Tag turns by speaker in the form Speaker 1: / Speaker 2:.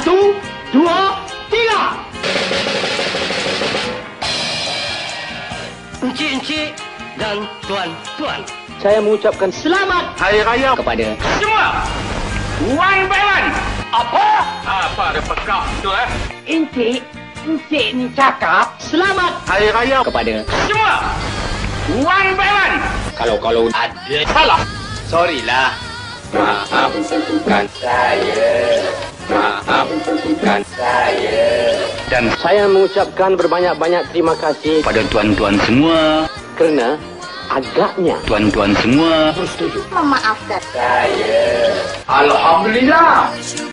Speaker 1: 1, 2, 3. Encik-encik dan tuan-tuan, saya mengucapkan selamat Hari Raya kepada
Speaker 2: Semua! One by one!
Speaker 1: apa?
Speaker 2: Apa ada pekak tu
Speaker 1: Encik ni cakap selamat Hari Raya kepada
Speaker 2: Semua! One by one!
Speaker 1: kalau ada salah. Sorry lah. Maafkan saya. Maafkan saya. Dan saya mengucapkan berbanyak-banyak terima kasih
Speaker 2: Pada tuan-tuan semua,
Speaker 1: kerana agaknya
Speaker 2: tuan-tuan semua,
Speaker 1: bersetuju
Speaker 3: Memaafkan.
Speaker 1: saya.
Speaker 2: Alhamdulillah!